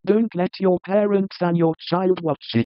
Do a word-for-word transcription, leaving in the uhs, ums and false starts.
Don't let your parents and your child watch it.